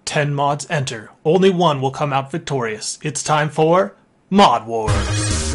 10 mods enter. Only one will come out victorious. It's time for Mod Wars.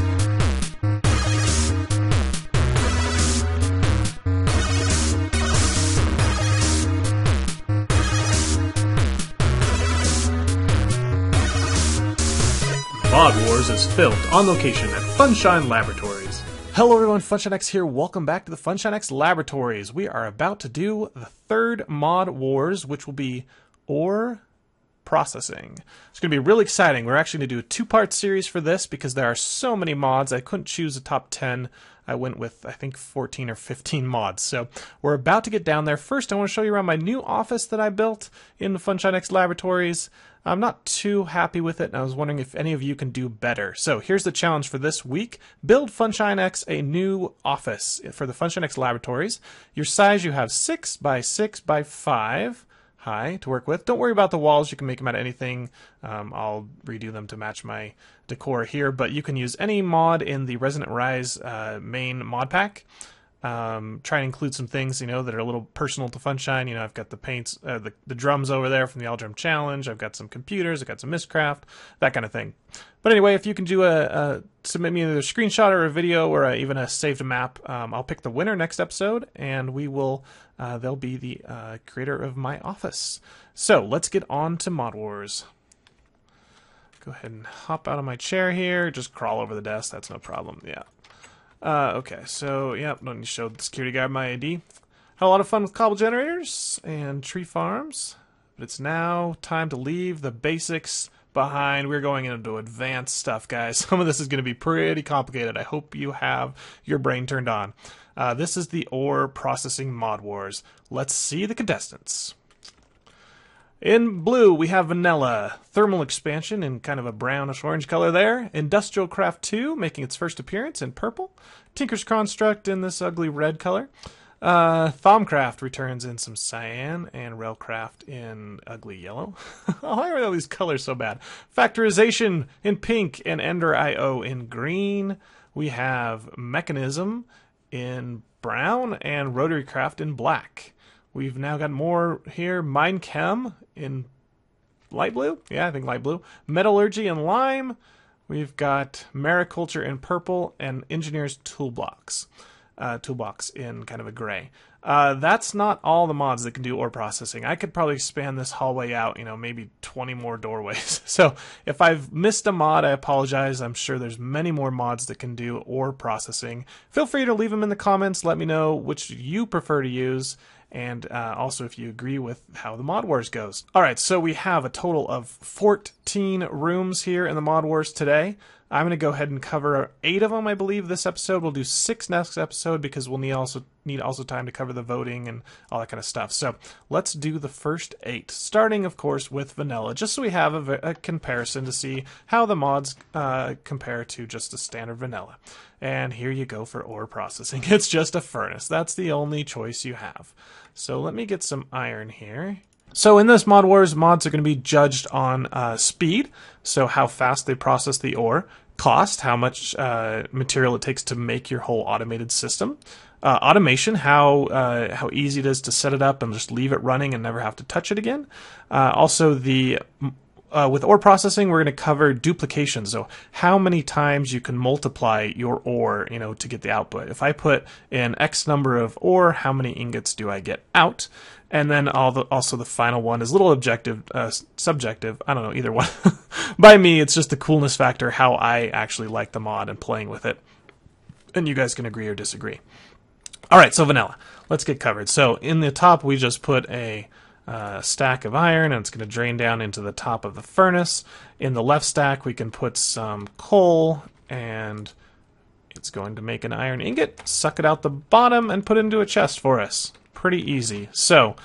Mod Wars is filmed on location at Funshine Laboratories. Hello everyone, FunshineX here. Welcome back to the FunshineX Laboratories. We are about to do the third Mod Wars, which will be ore processing. It's going to be really exciting. We're actually going to do a two-part series for this because there are so many mods. I couldn't choose a top 10. I went with, I think, 14 or 15 mods. So we're about to get down there. First, I want to show you around my new office that I built in the FunshineX Laboratories. I'm not too happy with it, and I was wondering if any of you can do better. So here's the challenge for this week. Build FunshineX a new office for the FunshineX Laboratories. Your size, you have 6 by 6 by 5 high to work with. Don't worry about the walls. You can make them out of anything. I'll redo them to match my decor here, but you can use any mod in the Resonant Rise main mod pack. Try and include some things, you know, that are a little personal to Funshine. You know, I've got the paints, the drums over there from the All Drum Challenge. I've got some computers. I've got some Mistcraft, that kind of thing. But anyway, if you can do submit me either a screenshot or a video or even a saved map, I'll pick the winner next episode, and we will. They'll be the creator of my office. So let's get on to Mod Wars. Go ahead and hop out of my chair here. Just crawl over the desk. That's no problem. Yeah. Okay, so, yeah, don't need to show the security guard my ID. Had a lot of fun with cobble generators and tree farms, but it's now time to leave the basics behind. We're going into advanced stuff, guys. Some of this is going to be pretty complicated. I hope you have your brain turned on. This is the ore processing Mod Wars. Let's see the contestants. In blue, we have Vanilla, Thermal Expansion in kind of a brownish-orange color there. Industrial Craft 2 making its first appearance in purple. Tinker's Construct in this ugly red color. Thaumcraft returns in some cyan, and Railcraft in ugly yellow. Why are all these colors so bad? Factorization in pink, and Ender.io in green. We have Mechanism in brown, and Rotary Craft in black. We've now got more here. Minechem in light blue. Yeah, I think light blue. Metallurgy in lime. We've got Mariculture in purple and Engineer's Toolbox. Toolbox in kind of a gray. That's not all the mods that can do ore processing. I could probably expand this hallway out, you know, maybe 20 more doorways. So if I've missed a mod, I apologize. I'm sure there's many more mods that can do ore processing. Feel free to leave them in the comments. Let me know which you prefer to use. And also if you agree with how the Mod Wars goes. Alright, so we have a total of 14 rooms here in the Mod Wars today. I'm going to go ahead and cover 8 of them, I believe, this episode. We'll do 6 next episode because we'll need also time to cover the voting and all that kind of stuff. So let's do the first 8, starting, of course, with Vanilla, just so we have a comparison to see how the mods compare to just a standard Vanilla. And here you go for ore processing. It's just a furnace. That's the only choice you have. So let me get some iron here. So in this Mod Wars, mods are going to be judged on speed, so how fast they process the ore, cost, how much material it takes to make your whole automated system, automation, how easy it is to set it up and just leave it running and never have to touch it again. Also the with ore processing, we're going to cover duplication. So how many times you can multiply your ore, you know, to get the output. If I put in X number of ore, how many ingots do I get out? And then also the final one is a little subjective. I don't know, either one. By me, it's just the coolness factor, how I actually like the mod and playing with it. And you guys can agree or disagree. All right, so Vanilla. Let's get covered. So in the top, we just put a stack of iron, and it's going to drain down into the top of the furnace. In the left stack, we can put some coal, and it's going to make an iron ingot, suck it out the bottom, and put it into a chest for us. Pretty easy. So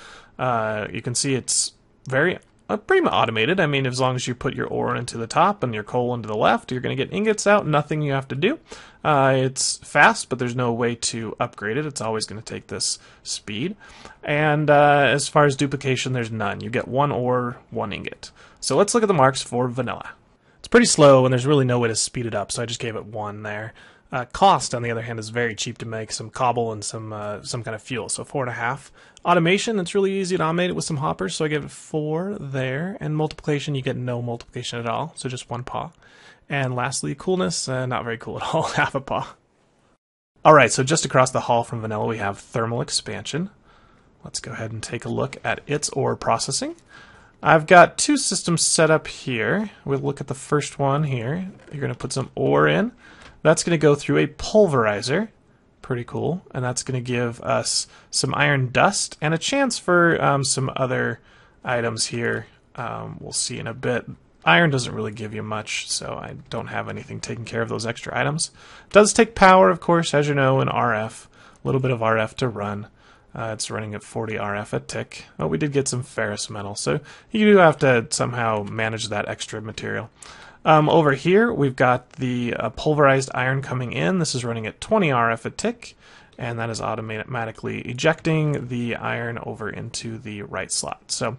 you can see it's very pretty automated. I mean, as long as you put your ore into the top and your coal into the left, you're going to get ingots out. Nothing you have to do. It's fast, but there's no way to upgrade it. It's always going to take this speed. And as far as duplication, there's none. You get 1 ore, 1 ingot. So let's look at the marks for Vanilla. It's pretty slow, and there's really no way to speed it up, so I just gave it 1 there. Cost, on the other hand, is very cheap to make, some cobble and some kind of fuel. So 4.5. Automation, it's really easy to automate it with some hoppers, so I give it 4 there. And multiplication, you get no multiplication at all, so just 1 paw. And lastly, coolness, not very cool at all, half a paw. Alright, so just across the hall from Vanilla we have thermal expansion. Let's go ahead and take a look at its ore processing. I've got 2 systems set up here. We'll look at the first one here. You're going to put some ore in. That's going to go through a pulverizer. Pretty cool. And that's going to give us some iron dust and a chance for some other items here. We'll see in a bit. Iron doesn't really give you much, so I don't have anything taking care of those extra items. It does take power, of course, as you know, in RF. A little bit of RF to run. It's running at 40 RF a tick. Oh, we did get some ferrous metal, so you do have to somehow manage that extra material. Over here, we've got the pulverized iron coming in. This is running at 20 RF a tick, and that is automatically ejecting the iron over into the right slot. So,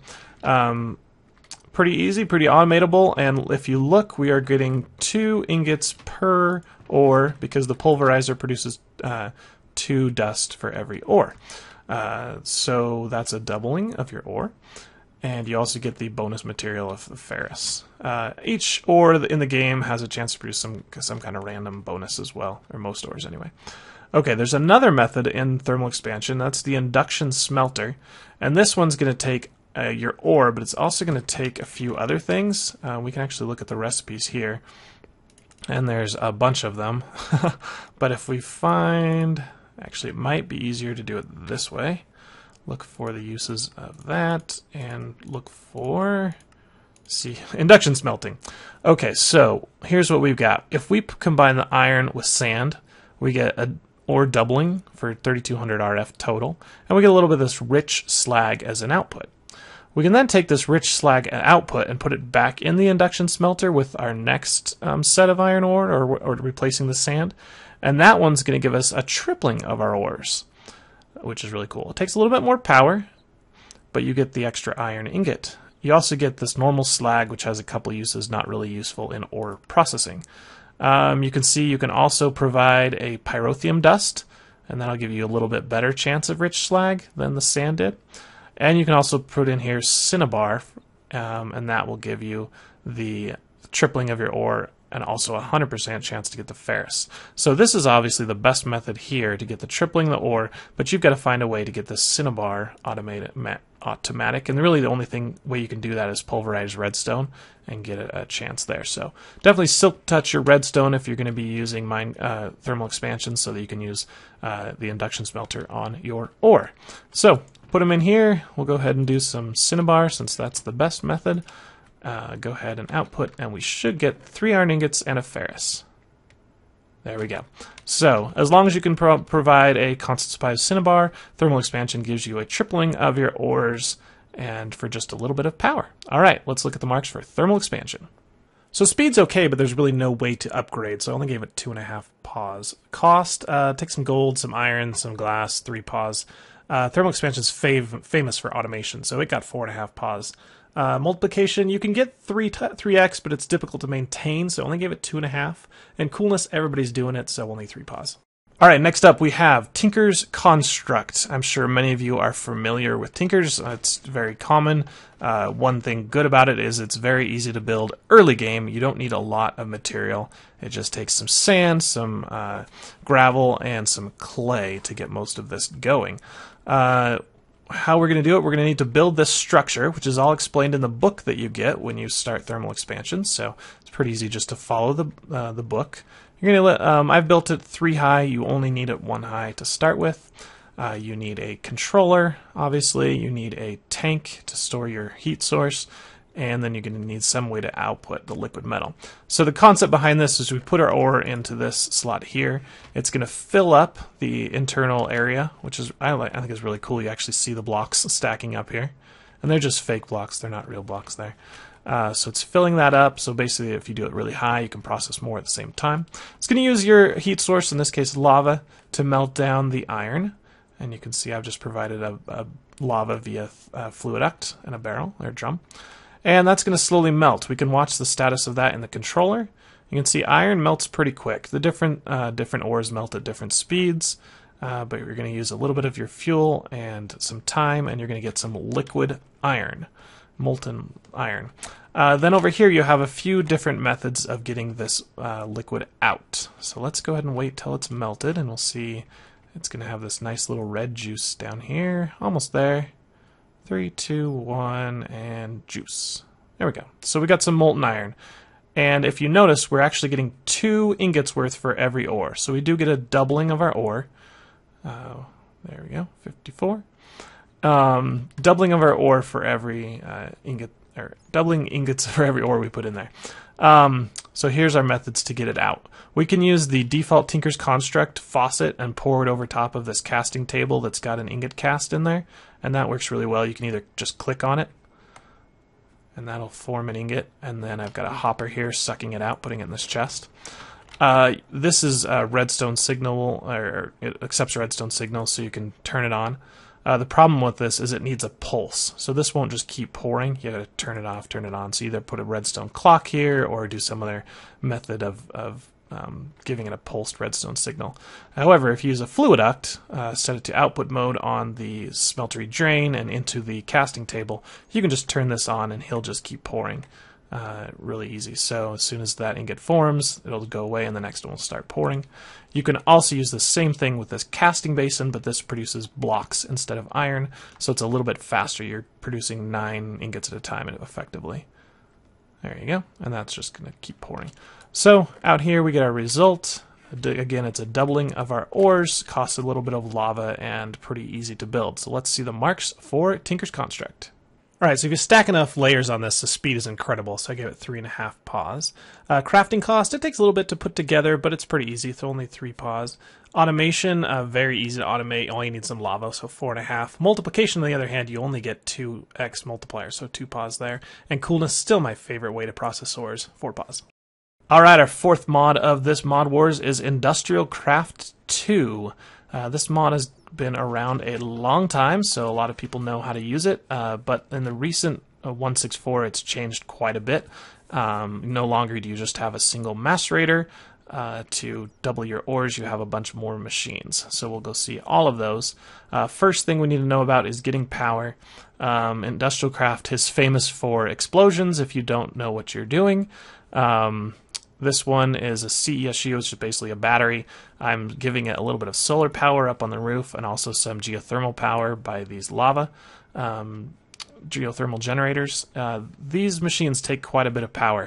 pretty easy, pretty automatable, and if you look, we are getting 2 ingots per ore because the pulverizer produces 2 dust for every ore. So that's a doubling of your ore. And you also get the bonus material of the ferrous. Each ore in the game has a chance to produce some kind of random bonus as well, or most ores anyway. Okay, there's another method in thermal expansion. That's the induction smelter. And this one's going to take your ore, but it's also going to take a few other things. We can actually look at the recipes here. And there's a bunch of them. But if we find... Actually, it might be easier to do it this way. Look for the uses of that, and look for, see, induction smelting. Okay, so here's what we've got. If we combine the iron with sand, we get an ore doubling for 3200 RF total, and we get a little bit of this rich slag as an output. We can then take this rich slag output and put it back in the induction smelter with our next set of iron ore, or replacing the sand, and that one's going to give us a tripling of our ores, which is really cool. It takes a little bit more power, but you get the extra iron ingot. You also get this normal slag, which has a couple uses not really useful in ore processing. You can see you can also provide a pyrotheum dust, and that'll give you a little bit better chance of rich slag than the sand did. And you can also put in here cinnabar, and that will give you the tripling of your ore and also a 100% chance to get the ferrous. So this is obviously the best method here to get the tripling the ore, but you've got to find a way to get the cinnabar automatic, and really the only way you can do that is pulverize redstone and get a chance there. So definitely silk touch your redstone if you're going to be using thermal expansion, so that you can use the induction smelter on your ore. So put them in here. We'll go ahead and do some cinnabar since that's the best method. Go ahead and output, and we should get 3 iron ingots and a ferrous. There we go. So, as long as you can provide a constant supply of cinnabar, thermal expansion gives you a tripling of your ores, and for just a little bit of power. Alright, let's look at the marks for thermal expansion. So speed's okay, but there's really no way to upgrade, so I only gave it 2.5 paws. Cost, take some gold, some iron, some glass, 3 paws. Thermal expansion's famous for automation, so it got 4.5 paws. Multiplication, you can get 3x, but it's difficult to maintain, so I only gave it 2.5. And coolness, everybody's doing it, so only 3 paws. Alright, next up we have Tinker's Construct. I'm sure many of you are familiar with Tinker's. It's very common. One thing good about it is it's very easy to build early game. You don't need a lot of material. It just takes some sand, some gravel, and some clay to get most of this going. How we're going to do it, we're going to need to build this structure, which is all explained in the book that you get when you start thermal expansion, so it's pretty easy just to follow the book. You're going to I've built it 3 high. You only need it 1 high to start with. You need a controller, obviously. You need a tank to store your heat source, and then you're going to need some way to output the liquid metal. So the concept behind this is we put our ore into this slot here. It's going to fill up the internal area, which is I think is really cool. You actually see the blocks stacking up here, and they're just fake blocks. They're not real blocks there. So it's filling that up. So basically, if you do it really high, you can process more at the same time. It's going to use your heat source, in this case lava, to melt down the iron. And you can see I've just provided a lava via fluid duct and a barrel or drum. And that's going to slowly melt. We can watch the status of that in the controller. You can see iron melts pretty quick. The different ores melt at different speeds, but you're going to use a little bit of your fuel and some time, and you're going to get some liquid iron, molten iron. Then over here you have a few different methods of getting this liquid out. So let's go ahead and wait till it's melted, and we'll see it's going to have this nice little red juice down here. Almost there. 3, 2, 1, and juice. There we go. So we got some molten iron. And if you notice, we're actually getting 2 ingots worth for every ore. So we do get a doubling of our ore. There we go, 54. Doubling of our ore for every ingot, or doubling ingots for every ore we put in there. So here's our methods to get it out. We can use the default Tinker's Construct faucet and pour it over top of this casting table that's got an ingot cast in there, and that works really well. You can either just click on it, and that'll form an ingot, and then I've got a hopper here sucking it out, putting it in this chest. This is a redstone signal, or it accepts redstone signal, so you can turn it on. The problem with this is it needs a pulse, so this won't just keep pouring. You gotta turn it off, turn it on. So either put a redstone clock here, or do some other method of giving it a pulsed redstone signal. However, if you use a fluiduct, set it to output mode on the smeltery drain and into the casting table, you can just turn this on and he'll just keep pouring. Really easy. So as soon as that ingot forms, it'll go away and the next one will start pouring. You can also use the same thing with this casting basin, but this produces blocks instead of iron, so it's a little bit faster. You're producing 9 ingots at a time effectively. There you go, and that's just going to keep pouring. So out here we get our result. Again, it's a doubling of our ores, costs a little bit of lava, and pretty easy to build. So let's see the marks for Tinker's Construct. Alright, so if you stack enough layers on this, the speed is incredible, so I gave it 3.5 paws. Crafting cost, it takes a little bit to put together, but it's pretty easy, it's only 3 paws. Automation, very easy to automate, all you need some lava, so 4.5. Multiplication, on the other hand, you only get 2x multiplier, so 2 paws there. And coolness, still my favorite way to process ores, 4 paws. Alright, our 4th mod of this Mod Wars is Industrial Craft 2. This mod has been around a long time, so a lot of people know how to use it, but in the recent 1.6.4 it's changed quite a bit. No longer do you just have a single macerator. To double your ores, you have a bunch more machines. So we'll go see all of those. First thing we need to know about is getting power. Industrial Craft is famous for explosions if you don't know what you're doing. This one is a CESU, which is basically a battery. I'm giving it a little bit of solar power up on the roof and also some geothermal power by these lava geothermal generators. These machines take quite a bit of power.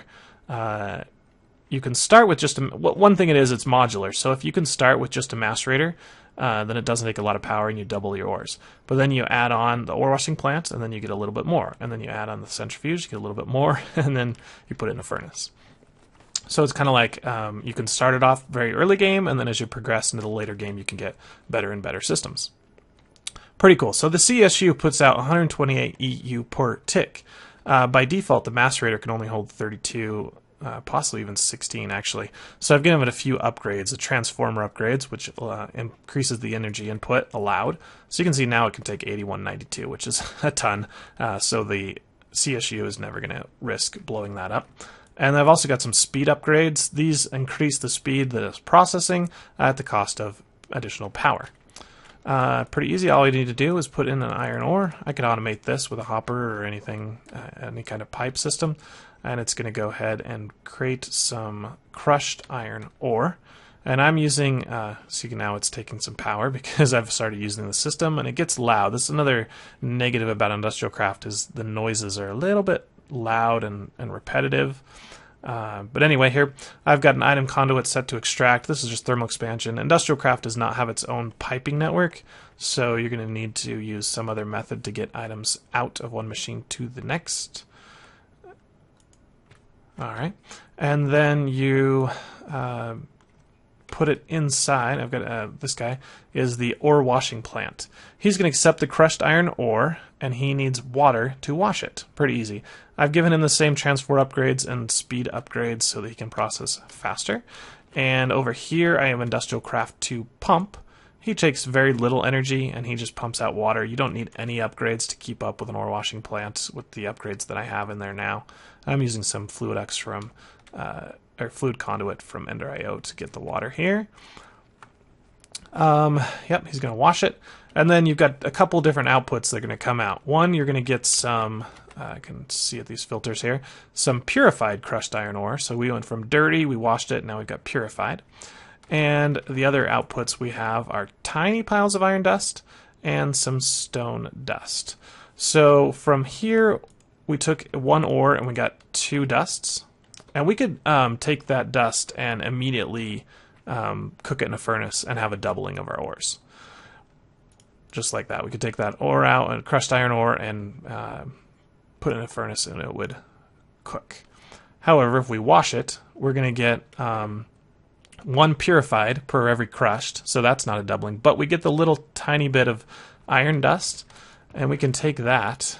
You can start with just one thing it is, it's modular. So if you can start with just a macerator, then it doesn't take a lot of power and you double your ores. But then you add on the ore washing plant and then you get a little bit more. And then you add on the centrifuge, you get a little bit more, and then you put it in a furnace. So it's kind of like you can start it off very early game, and then as you progress into the later game, you can get better and better systems. Pretty cool. So the CSU puts out 128 EU per tick. By default, the macerator can only hold 32, possibly even 16 actually. So I've given it a few upgrades, the transformer upgrades, which increases the energy input allowed. So you can see now it can take 8192, which is a ton. So the CSU is never going to risk blowing that up. And I've also got some speed upgrades. These increase the speed that is processing at the cost of additional power. Pretty easy. All you need to do is put in an iron ore. I can automate this with a hopper or anything, any kind of pipe system. And it's going to go ahead and create some crushed iron ore. And I'm using, see now it's taking some power because I've started using the system and it gets loud. This is another negative about Industrial Craft, is the noises are a little bit loud and repetitive. But anyway, here I've got an item conduit set to extract. This is just thermal expansion. Industrial Craft does not have its own piping network, so you're going to need to use some other method to get items out of one machine to the next. Alright, and then you put it inside. I've got this guy is the ore washing plant. He's going to accept the crushed iron ore, and he needs water to wash it. Pretty easy. I've given him the same transfer upgrades and speed upgrades so that he can process faster. And over here I have Industrial Craft 2 pump. He takes very little energy, and he just pumps out water. You don't need any upgrades to keep up with an ore washing plant with the upgrades that I have in there now. I'm using some Fluidex from, or Fluid Conduit from Ender.io to get the water here. Yep, he's going to wash it. And then you've got a couple different outputs that are going to come out. One, you're going to get some, I can see at these filters here, some purified crushed iron ore. So we went from dirty, we washed it, now we've got purified. And the other outputs we have are tiny piles of iron dust and some stone dust. So from here, we took one ore and we got two dusts. And we could take that dust and immediately cook it in a furnace and have a doubling of our ores. Just like that. We could take that ore out, and crushed iron ore, and put it in a furnace and it would cook. However, if we wash it, we're going to get one purified per every crushed, so that's not a doubling, but we get the little tiny bit of iron dust, and we can take that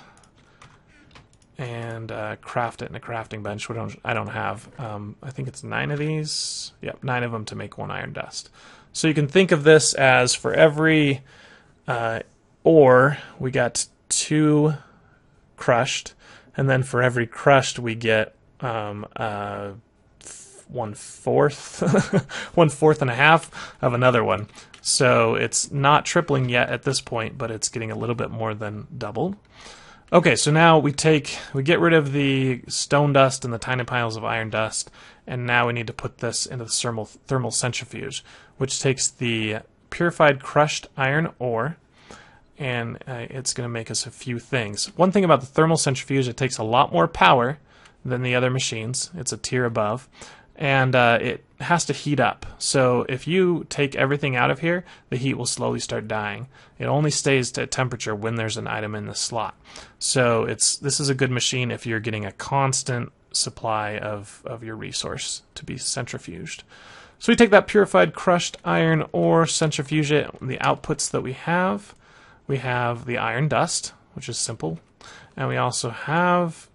and craft it in a crafting bench, which I don't have. I think it's 9 of these. Yep, 9 of them to make one iron dust. So you can think of this as for every ore, we got 2 crushed, and then for every crushed, we get 1/4, 1/4 and a half of another one. So it's not tripling yet at this point, but it's getting a little bit more than doubled. Okay, so now we get rid of the stone dust and the tiny piles of iron dust, and now we need to put this into the thermal centrifuge, which takes the purified crushed iron ore, and it's going to make us a few things. One thing about the thermal centrifuge, it takes a lot more power than the other machines. It's a tier above, and it has to heat up. So if you take everything out of here, the heat will slowly start dying. It only stays at temperature when there's an item in the slot. So this is a good machine if you're getting a constant supply of your resource to be centrifuged. So we take that purified crushed iron ore, centrifuge it. The outputs that we have the iron dust, which is simple, and we also have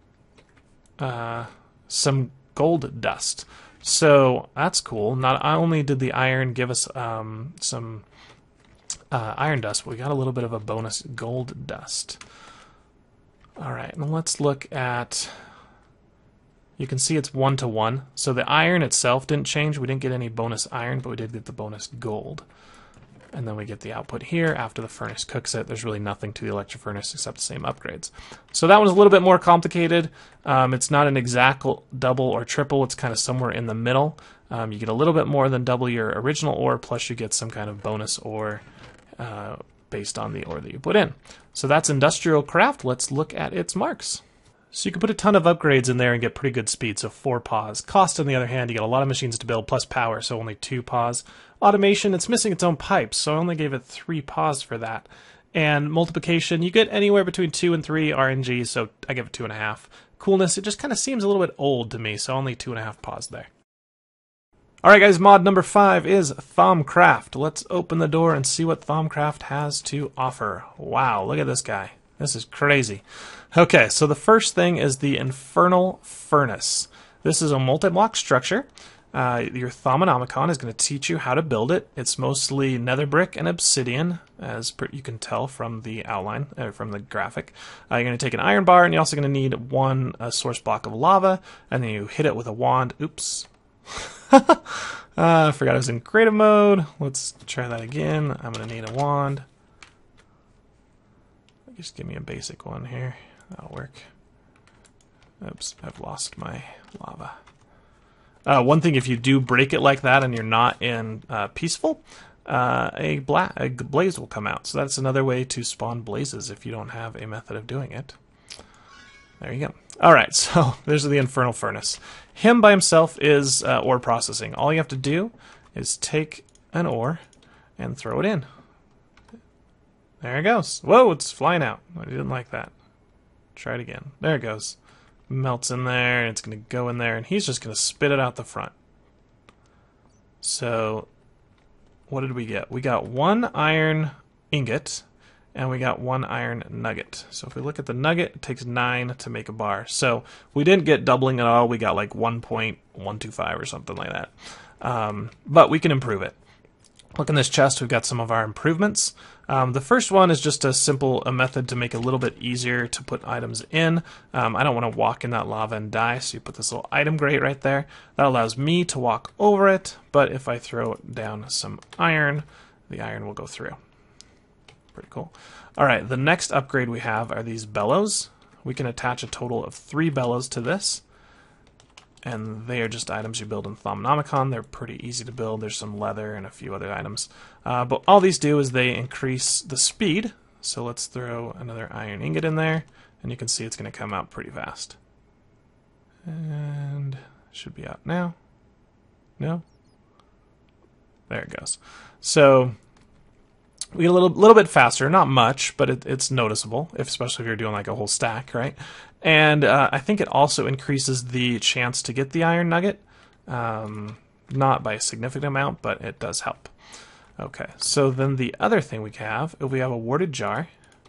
some gold dust. So that's cool. Not only did the iron give us some iron dust, but we got a little bit of a bonus gold dust. All right, and let's look at. You can see it's 1-to-1. So the iron itself didn't change. We didn't get any bonus iron, but we did get the bonus gold. And then we get the output here after the furnace cooks it. There's really nothing to the electric furnace except the same upgrades. So that one's a little bit more complicated. It's not an exact double or triple. It's kind of somewhere in the middle. You get a little bit more than double your original ore, plus you get some kind of bonus ore based on the ore that you put in. So that's Industrial Craft. Let's look at its marks. So you can put a ton of upgrades in there and get pretty good speed, so 4 PAWs. Cost, on the other hand, you get a lot of machines to build, plus power, so only 2 PAWs. Automation, it's missing its own pipes, so I only gave it 3 PAWs for that. And multiplication, you get anywhere between 2 and 3 RNG, so I give it 2.5. Coolness, it just kind of seems a little bit old to me, so only 2.5 PAWs there. Alright guys, mod number 5 is Thaumcraft. Let's open the door and see what Thaumcraft has to offer. Wow, look at this guy. This is crazy. Okay, so the first thing is the Infernal Furnace. This is a multi-block structure. Your Thaumonomicon is going to teach you how to build it. It's mostly nether brick and obsidian, as you can tell from the outline, from the graphic. You're going to take an iron bar, and you're also going to need one source block of lava, and then you hit it with a wand. Oops. I forgot I was in creative mode. Let's try that again. I'm going to need a wand. Just give me a basic one here. That'll work. Oops, I've lost my lava. One thing, if you do break it like that and you're not in peaceful, a blaze will come out. So that's another way to spawn blazes if you don't have a method of doing it. There you go. Alright, so there's the Infernal Furnace. Him by himself is ore processing. All you have to do is take an ore and throw it in. There it goes. Whoa, it's flying out. I didn't like that. Try it again. There it goes. Melts in there, and it's going to go in there, and he's just going to spit it out the front. So, what did we get? We got 1 iron ingot, and we got 1 iron nugget. So if we look at the nugget, it takes 9 to make a bar. So we didn't get doubling at all. We got like 1.125 or something like that. But we can improve it. Look in this chest, we've got some of our improvements. The first one is just a method to make it a little bit easier to put items in. I don't want to walk in that lava and die, so you put this little item grate right there. That allows me to walk over it, but if I throw down some iron, the iron will go through. Pretty cool. Alright, the next upgrade we have are these bellows. We can attach a total of 3 bellows to this. And they are just items you build in Thaumonomicon. They're pretty easy to build. There's some leather and a few other items. But all these do is they increase the speed. So let's throw another iron ingot in there. And you can see it's going to come out pretty fast. And it should be out now. No? There it goes. So we get a little bit faster. Not much, but it's noticeable, especially if you're doing like a whole stack, right? And I think it also increases the chance to get the iron nugget. Not by a significant amount, but it does help. Okay, so then the other thing we have, if we have a warded jar,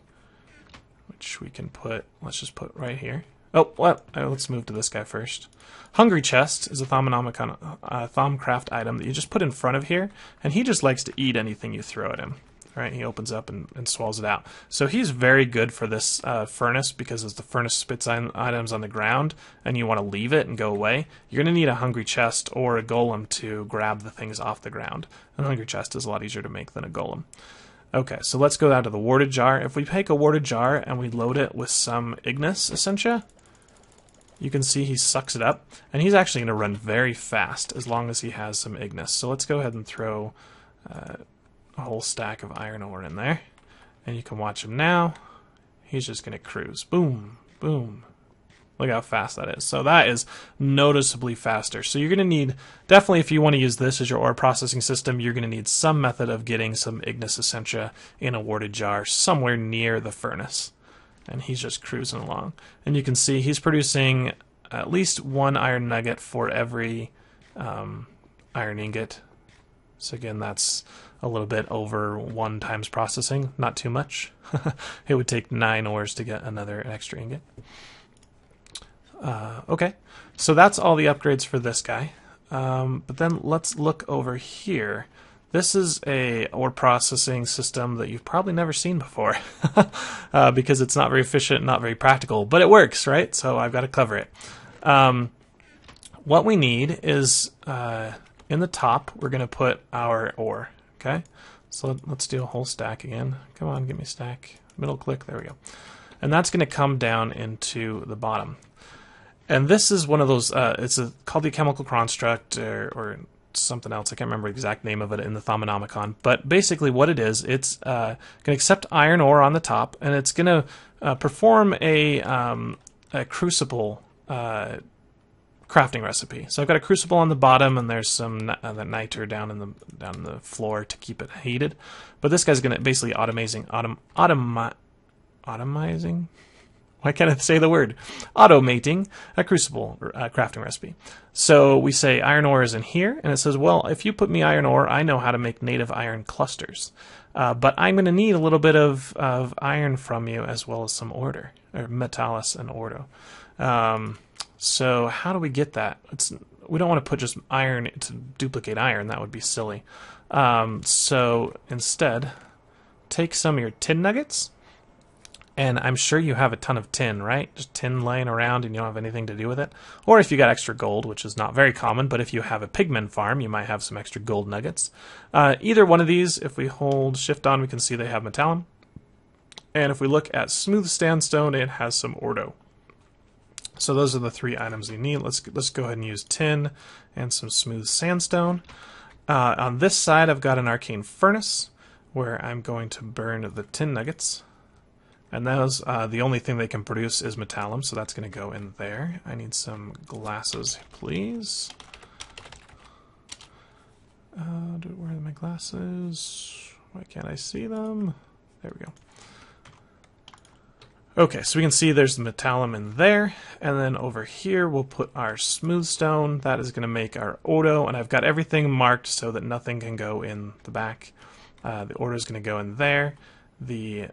which we can put, let's just put right here. Oh, what? Let's move to this guy first. Hungry Chest is a Thaumonomicon Thaumcraft item that you just put in front of here, and he just likes to eat anything you throw at him. Right, he opens up and swallows it out. So he's very good for this furnace, because as the furnace spits items on the ground and you want to leave it and go away, you're going to need a Hungry Chest or a Golem to grab the things off the ground. A Hungry Chest is a lot easier to make than a Golem. Okay, so let's go down to the Warded Jar. If we take a Warded Jar and we load it with some Ignis Essentia, you can see he sucks it up, and he's actually going to run very fast as long as he has some Ignis. So let's go ahead and throw a whole stack of iron ore in there, and you can watch him now. He's just going to cruise. Boom, boom. Look how fast that is. So that is noticeably faster. So you're going to need, definitely if you want to use this as your ore processing system, you're going to need some method of getting some Ignis Essentia in a warded jar somewhere near the furnace. And he's just cruising along. And you can see he's producing at least 1 iron nugget for every iron ingot. So again, that's a little bit over 1 times processing, not too much. It would take 9 ores to get an extra ingot. Okay, so that's all the upgrades for this guy. But then let's look over here. This is a ore processing system that you've probably never seen before, because it's not very efficient, not very practical, but it works, right? So I've got to cover it. What we need is, in the top, we're going to put our ore. Okay, so let's do a whole stack again. Come on, give me a stack. Middle click, there we go. And that's going to come down into the bottom. And this is one of those, it's called the chemical construct or something else. I can't remember the exact name of it in the Thaumonomicon. But basically what it is, it's going to accept iron ore on the top, and it's going to perform a crucible crafting recipe. So I've got a crucible on the bottom, and there's some the niter down in the floor to keep it heated. But this guy's going to basically automizing. Why can't I say the word? Automating a crucible crafting recipe. So we say iron ore is in here, and it says, well, if you put me iron ore, I know how to make native iron clusters. But I'm going to need a little bit of iron from you, as well as some order, or metallus and ordo. So how do we get that? We don't want to put just iron to duplicate iron. That would be silly. So instead, take some of your tin nuggets. And I'm sure you have a ton of tin, right? Just tin laying around and you don't have anything to do with it. Or if you got extra gold, which is not very common, but if you have a pigment farm, you might have some extra gold nuggets. Either one of these, if we hold shift on, we can see they have metallum. And if we look at smooth sandstone, it has some ordo. So those are the 3 items you need. Let's go ahead and use tin and some smooth sandstone. On this side, I've got an arcane furnace where I'm going to burn the tin nuggets. And those, the only thing they can produce is metallum, so that's going to go in there. I need some glasses, please. Where are my glasses? Why can't I see them? There we go. Okay, so we can see there's the metallum in there, and then over here we'll put our smooth stone. That is going to make our ordo, and I've got everything marked so that nothing can go in the back. The ordo is going to go in there. The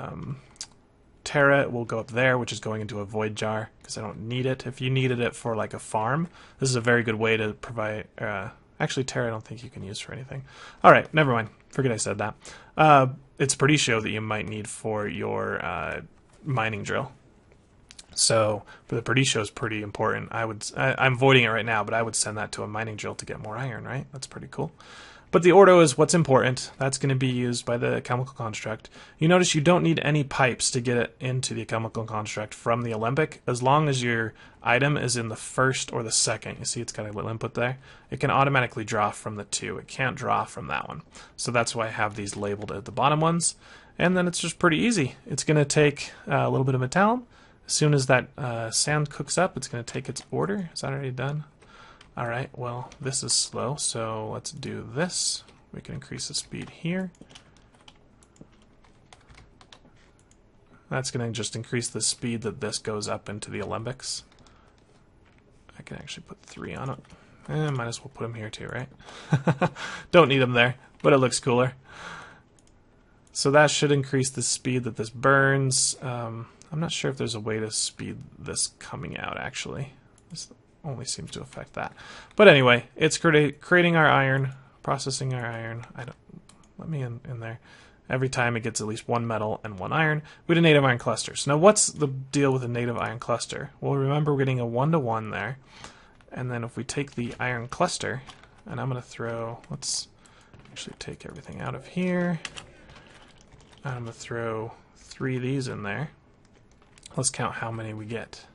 Terra will go up there, which is going into a void jar because I don't need it. If you needed it for like a farm, this is a very good way to provide Actually, Terra I don't think you can use for anything. Alright, never mind. Forget I said that. It's Perditio that you might need for your mining drill. So, but the Perditio is pretty important. I'm avoiding it right now, but I would send that to a mining drill to get more iron, right? That's pretty cool. But the Ordo is what's important. That's going to be used by the chemical construct. You notice you don't need any pipes to get it into the chemical construct from the Alembic. As long as your item is in the first or the second, you see it's got a little input there, it can automatically draw from the 2. It can't draw from that one. So that's why I have these labeled at the bottom ones. And then it's just pretty easy. It's going to take a little bit of metallum. As soon as that sand cooks up, it's going to take its order. Is that already done? Alright, well, this is slow, so let's do this. We can increase the speed here. That's going to just increase the speed that this goes up into the alembics. I can actually put 3 on it. Might as well put them here too, right? Don't need them there, but it looks cooler. So that should increase the speed that this burns. I'm not sure if there's a way to speed this coming out, actually. This only seems to affect that. But anyway, it's creating our iron, processing our iron. Let me in there. Every time it gets at least 1 metal and 1 iron. We had a native iron cluster. So now what's the deal with a native iron cluster? Well, remember we're getting a 1-to-1 there. And then if we take the iron cluster, and I'm going to throw, let's actually take everything out of here. And I'm going to throw 3 of these in there. Let's count how many we get.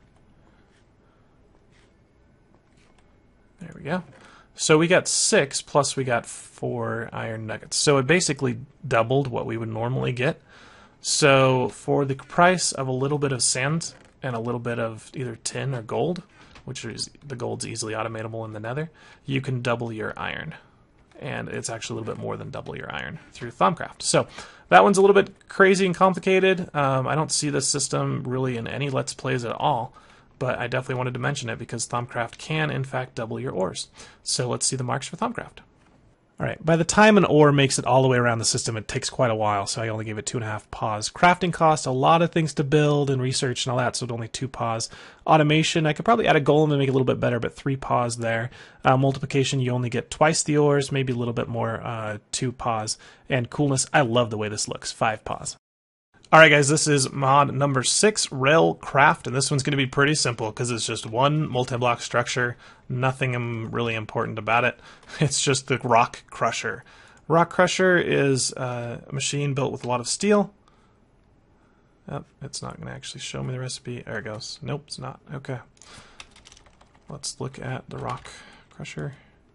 There we go. So we got 6 plus we got 4 iron nuggets. So it basically doubled what we would normally get. So for the price of a little bit of sand and a little bit of either tin or gold, which is the gold's easily automatable in the nether, you can double your iron. And it's actually a little bit more than double your iron through Thaumcraft. So that one's a little bit crazy and complicated. I don't see this system really in any Let's Plays at all. But I definitely wanted to mention it because Thaumcraft can, in fact, double your ores. So let's see the marks for Thaumcraft. Alright, by the time an ore makes it all the way around the system, it takes quite a while, so I only gave it 2.5 pause. Crafting costs a lot of things to build and research and all that, so it's only 2 pause. Automation, I could probably add a golem and make it a little bit better, but 3 pause there. Multiplication, you only get twice the ores, maybe a little bit more, 2 pause. And coolness, I love the way this looks, 5 pause. Alright guys, this is mod number 6, Railcraft, and this one's going to be pretty simple because it's just one multi-block structure, nothing really important about it. It's just the Rock Crusher. Rock Crusher is a machine built with a lot of steel. Oh, it's not going to actually show me the recipe. There it goes. Nope, it's not. Okay. Let's look at the Rock Crusher.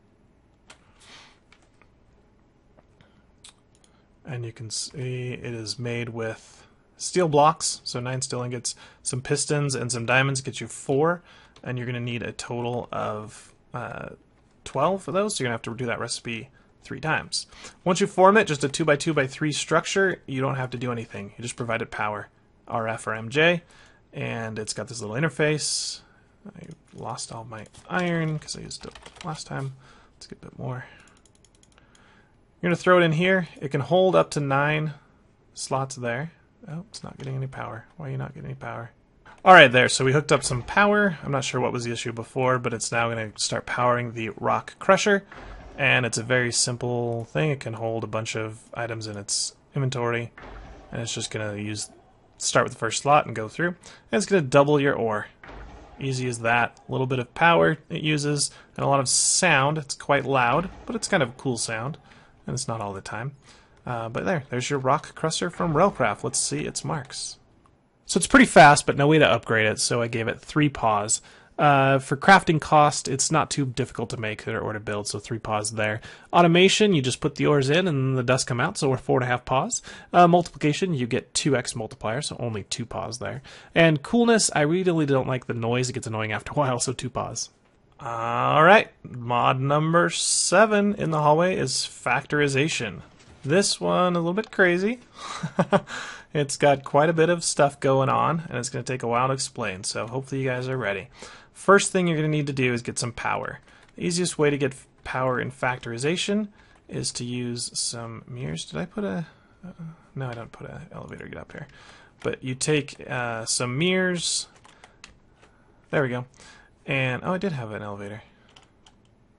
And you can see it is made with steel blocks, so 9 steel ingots, some pistons, and some diamonds get you 4, and you're going to need a total of 12 for those, so you're going to have to do that recipe 3 times. Once you form it, just a 2x2x3 structure, you don't have to do anything. You just provide it power, RF or MJ, and it's got this little interface. I lost all my iron because I used it last time. Let's get a bit more. You're going to throw it in here. It can hold up to 9 slots there. Oh, it's not getting any power. Why are you not getting any power? Alright there, so we hooked up some power. I'm not sure what was the issue before, but it's now going to start powering the Rock Crusher. And it's a very simple thing. It can hold a bunch of items in its inventory. And it's just going to start with the first slot and go through. And it's going to double your ore. Easy as that. A little bit of power it uses, and a lot of sound. It's quite loud, but it's kind of a cool sound. And it's not all the time. But there's your Rock Crusher from Railcraft. Let's see its marks. So it's pretty fast, but no way to upgrade it, so I gave it 3 pause. For crafting cost, it's not too difficult to make or to build, so 3 pause there. Automation, you just put the ores in and the dust come out, so we're 4.5 pause. Multiplication, you get 2x multiplier, so only 2 pause there. And coolness, I really don't like the noise. It gets annoying after a while, so 2 pause. Alright, mod number 7 in the hallway is Factorization. This one a little bit crazy. It's got quite a bit of stuff going on, and it's going to take a while to explain, so hopefully you guys are ready. First thing you're going to need to do is get some power. The easiest way to get power in Factorization is to use some mirrors. Did I put a... no, I don't put an elevator to get up here. But you take some mirrors. There we go. And, oh, I did have an elevator.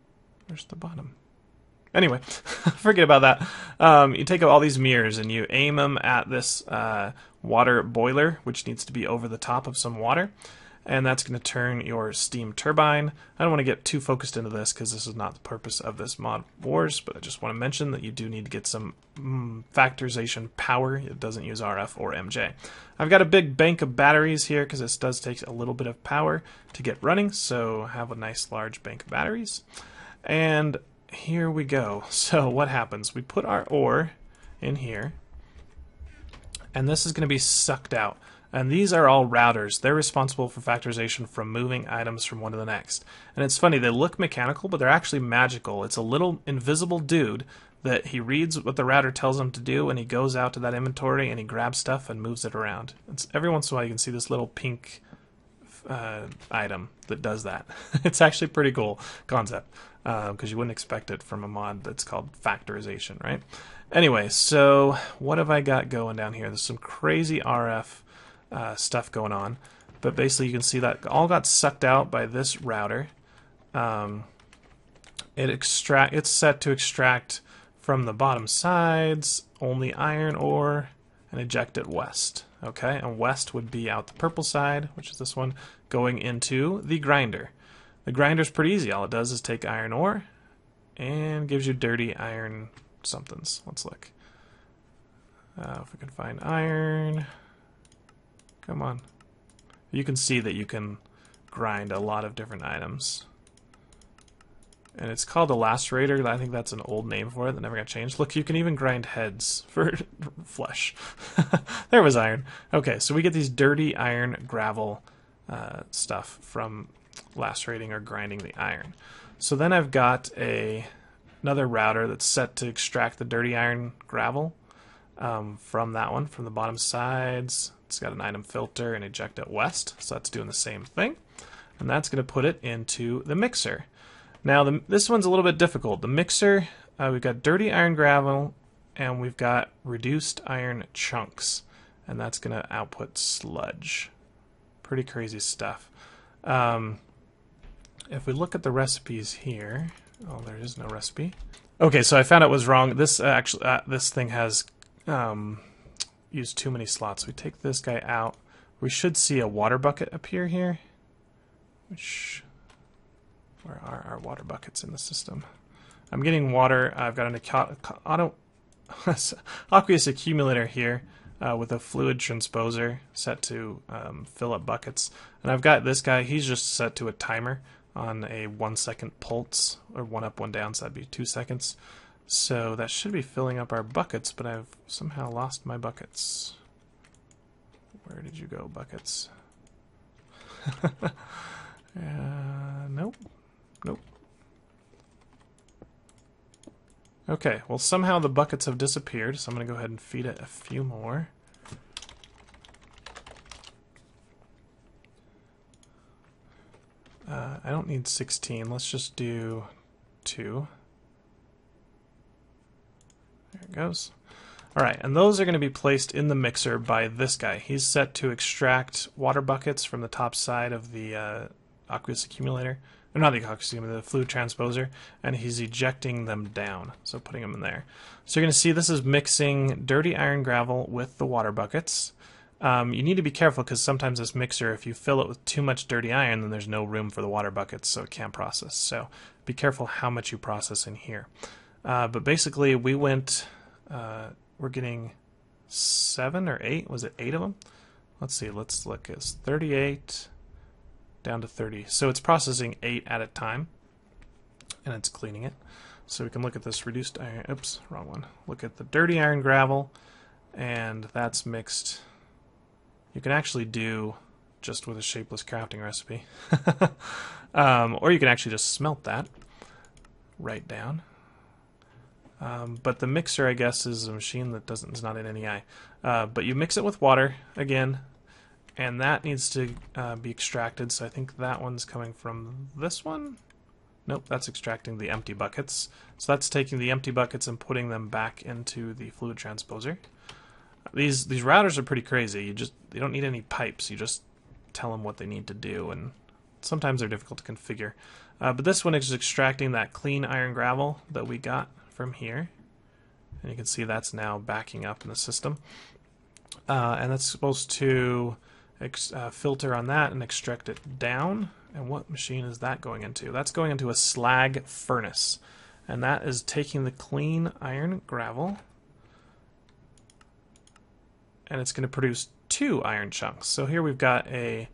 Where's the bottom? Anyway, forget about that. You take all these mirrors and you aim them at this water boiler, which needs to be over the top of some water. And that's going to turn your steam turbine. I don't want to get too focused into this because this is not the purpose of this mod wars, but I just want to mention that you do need to get some factorization power. It doesn't use RF or MJ. I've got a big bank of batteries here because this does take a little bit of power to get running, so have a nice large bank of batteries. And here we go. So what happens? We put our ore in here, and this is going to be sucked out. And these are all routers. They're responsible for factorization from moving items from one to the next. And it's funny, they look mechanical, but they're actually magical. It's a little invisible dude that he reads what the router tells him to do, and he goes out to that inventory and he grabs stuff and moves it around. Every once in a while you can see this little pink item that does that. It's actually a pretty cool concept, because you wouldn't expect it from a mod that's called factorization, right? Anyway, so what have I got going down here? There's some crazy RF stuff going on, but basically you can see that all got sucked out by this router. It's set to extract from the bottom sides only iron ore and eject at west. Okay, and west would be out the purple side, which is this one, going into the grinder. The grinder's pretty easy. All it does is take iron ore and gives you dirty iron somethings. Let's look. If we can find iron. Come on. You can see that you can grind a lot of different items. And it's called a lacerator. I think that's an old name for it that never got changed. Look, you can even grind heads for flesh. There was iron. Okay, so we get these dirty iron gravel stuff from lacerating or grinding the iron. So then I've got another router that's set to extract the dirty iron gravel from that one, from the bottom sides. It's got an item filter and eject at west, so that's doing the same thing. And that's going to put it into the mixer. Now, this one's a little bit difficult. The mixer, we've got dirty iron gravel, and we've got reduced iron chunks. And that's going to output sludge. Pretty crazy stuff. If we look at the recipes here... Oh, there is no recipe. Okay, so I found out was wrong. This this thing has... use too many slots. We take this guy out. We should see a water bucket appear here. Where are our water buckets in the system? I'm getting water. I've got an aqueous accumulator here with a fluid transposer set to fill up buckets. And I've got this guy. He's just set to a timer on a 1 second pulse, or 1 up, 1 down, so that'd be 2 seconds. So that should be filling up our buckets, but I've somehow lost my buckets. Where did you go, buckets? Nope. Nope. Okay, well somehow the buckets have disappeared, so I'm going to go ahead and feed it a few more. I don't need 16, let's just do 2. There it goes. Alright, and those are going to be placed in the mixer by this guy. He's set to extract water buckets from the top side of the aqueous accumulator. Or not the aqueous accumulator, the fluid transposer, and he's ejecting them down, so putting them in there. So you're going to see this is mixing dirty iron gravel with the water buckets. You need to be careful because sometimes this mixer, if you fill it with too much dirty iron, then there's no room for the water buckets, so it can't process. So be careful how much you process in here. But basically, we went... we're getting 7 or 8. Was it 8 of them? Let's see. Let's look. It's 38 down to 30. So it's processing 8 at a time, and it's cleaning it. So we can look at this reduced iron. Oops, wrong one. Look at the dirty iron gravel, and that's mixed. You can actually do just with a shapeless crafting recipe, or you can actually just smelt that right down. But the mixer, I guess, is a machine that is not in NEI. But you mix it with water again, and that needs to be extracted. So I think that one's coming from this one. Nope, that's extracting the empty buckets. So that's taking the empty buckets and putting them back into the fluid transposer. These routers are pretty crazy. You don't need any pipes. You just tell them what they need to do, and sometimes they're difficult to configure. But this one is extracting that clean iron gravel that we got from here. And you can see that's now backing up in the system. And that's supposed to filter on that and extract it down. And what machine is that going into? That's going into a slag furnace. And that is taking the clean iron gravel, and it's going to produce 2 iron chunks. So here we've got a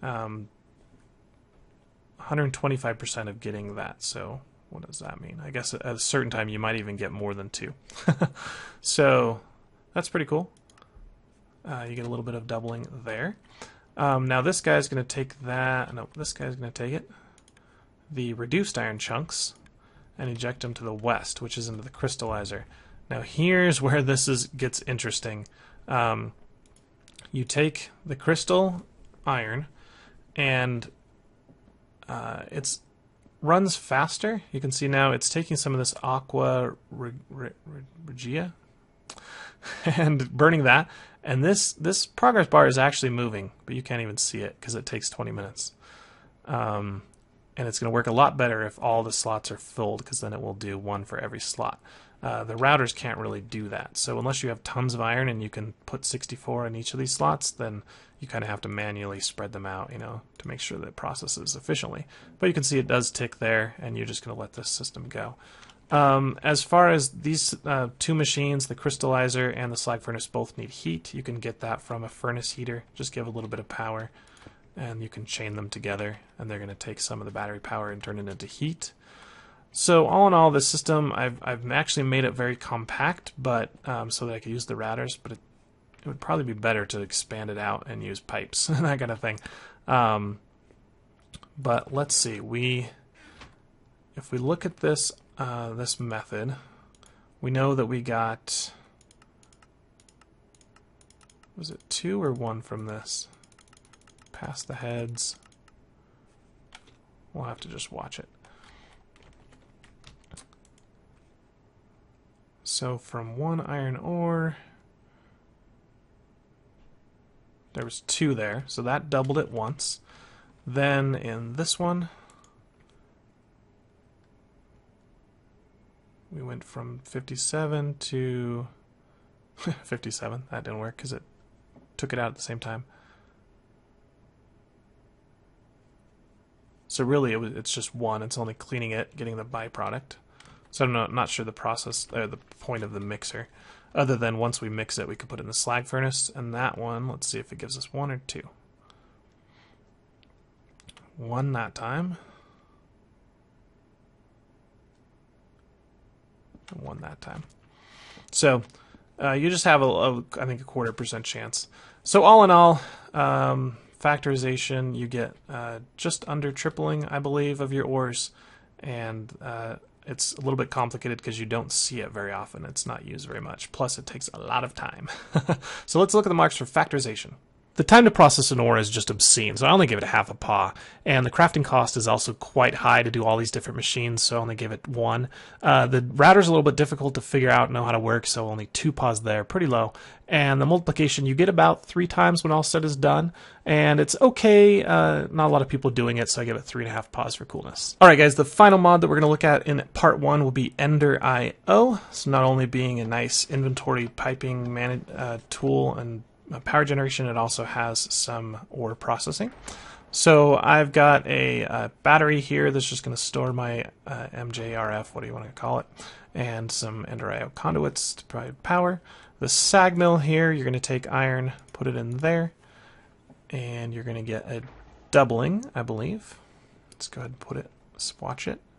125% of getting that. So what does that mean? I guess at a certain time you might even get more than 2. So that's pretty cool. You get a little bit of doubling there. Now this guy's going to take that. No, this guy's going to take it. The reduced iron chunks and eject them to the west, which is into the crystallizer. Now here's where this gets interesting. You take the crystal iron and it runs faster. You can see now it's taking some of this aqua regia and burning that. And this progress bar is actually moving, but you can't even see it because it takes 20 minutes. And it's going to work a lot better if all the slots are filled, because then it will do 1 for every slot. The routers can't really do that. So unless you have tons of iron and you can put 64 in each of these slots, then you kind of have to manually spread them out, you know, to make sure that it processes efficiently. But you can see it does tick there, and you're just going to let this system go. As far as these 2 machines, the crystallizer and the slag furnace both need heat. You can get that from a furnace heater. Just give a little bit of power, and you can chain them together, and they're going to take some of the battery power and turn it into heat. So all in all, this system, I've actually made it very compact, but so that I could use the routers, but it would probably be better to expand it out and use pipes and that kind of thing. But let's see, if we look at this this method, we know that we got, was it 2 or 1 from this? Past the heads. We'll have to just watch it. So from 1 iron ore, there was 2 there, so that doubled it once. Then in this one, we went from 57 to 57. That didn't work because it took it out at the same time. So really, it's just 1. It's only cleaning it, getting the byproduct. So I'm not sure the process or the point of the mixer, other than once we mix it, we could put it in the slag furnace. And that one, let's see if it gives us 1 or 2. 1 that time. And 1 that time. So you just have I think a 1/4% chance. So all in all, factorization, you get just under tripling, I believe, of your ores, and it's a little bit complicated because you don't see it very often. It's not used very much. Plus, it takes a lot of time. So let's look at the marks for factorization. The time to process an ore is just obscene, so I only give it half a paw. And the crafting cost is also quite high to do all these different machines, so I only give it 1. The router's a little bit difficult to figure out and know how to work, so only 2 paws there, pretty low. And the multiplication, you get about 3 times when all said is done. And it's okay, not a lot of people doing it, so I give it 3.5 paws for coolness. Alright guys, the final mod that we're going to look at in part 1 will be Ender.io. So not only being a nice inventory piping tool and power generation, it also has some ore processing. So I've got a battery here that's just going to store my MJRF, what do you want to call it, and some Ender.io conduits to provide power. The sag mill here, you're going to take iron, put it in there, and you're going to get a doubling, I believe. Let's go ahead and put it, swatch it.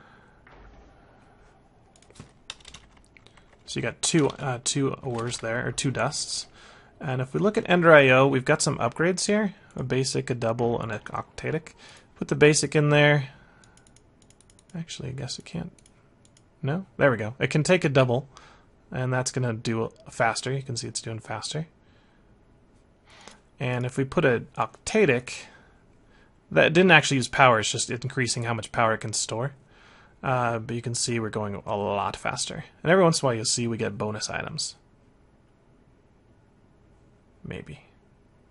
So you got two ores there, or 2 dusts. And if we look at Ender.io, we've got some upgrades here. A basic, a double, and an octatic. Put the basic in there. Actually, I guess it can't. No? There we go. It can take a double, and that's going to do faster. You can see it's doing faster. And if we put an octatic, that didn't actually use power. It's just increasing how much power it can store. But you can see we're going a lot faster. And every once in a while you'll see we get bonus items. Maybe.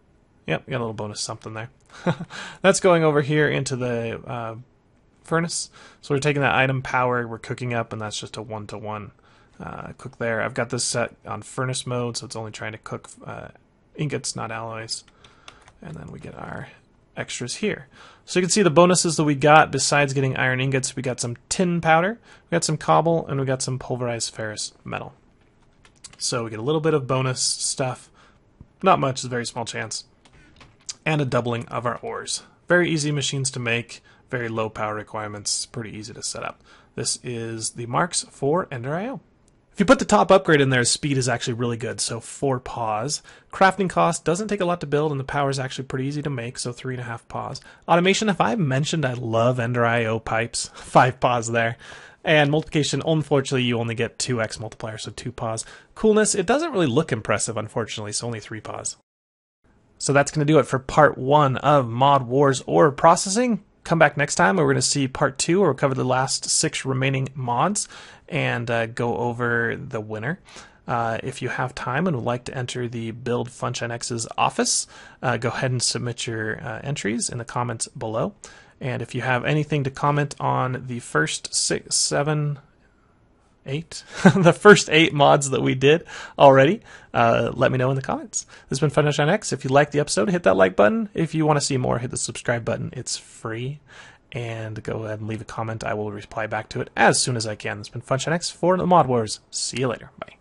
Yep, got a little bonus something there. That's going over here into the furnace. So we're taking that item power, we're cooking up, and that's just a 1-to-1 cook there. I've got this set on furnace mode, so it's only trying to cook ingots, not alloys. And then we get our extras here. So you can see the bonuses that we got besides getting iron ingots. We got some tin powder, we got some cobble, and we got some pulverized ferrous metal. So we get a little bit of bonus stuff. Not much, it's a very small chance. And a doubling of our ores. Very easy machines to make, very low power requirements, pretty easy to set up. This is the Marks for Ender.io. If you put the top upgrade in there, speed is actually really good, so 4 paws. Crafting cost doesn't take a lot to build, and the power is actually pretty easy to make, so 3.5 paws. Automation, if I mentioned I love Ender.io pipes, 5 paws there. And multiplication, unfortunately, you only get 2x multiplier, so 2 paws. Coolness, it doesn't really look impressive, unfortunately, so only 3 paws. So that's going to do it for part 1 of Mod Wars Ore Processing. Come back next time where we're going to see part 2, where we'll cover the last 6 remaining mods and go over the winner. If you have time and would like to enter the Build FunshineX's office, go ahead and submit your entries in the comments below. And if you have anything to comment on the first 6, 7, 8, the first 8 mods that we did already, let me know in the comments. This has been FunshineX. If you liked the episode, hit that like button. If you want to see more, hit the subscribe button. It's free. And go ahead and leave a comment. I will reply back to it as soon as I can. This has been FunshineX for the Mod Wars. See you later. Bye.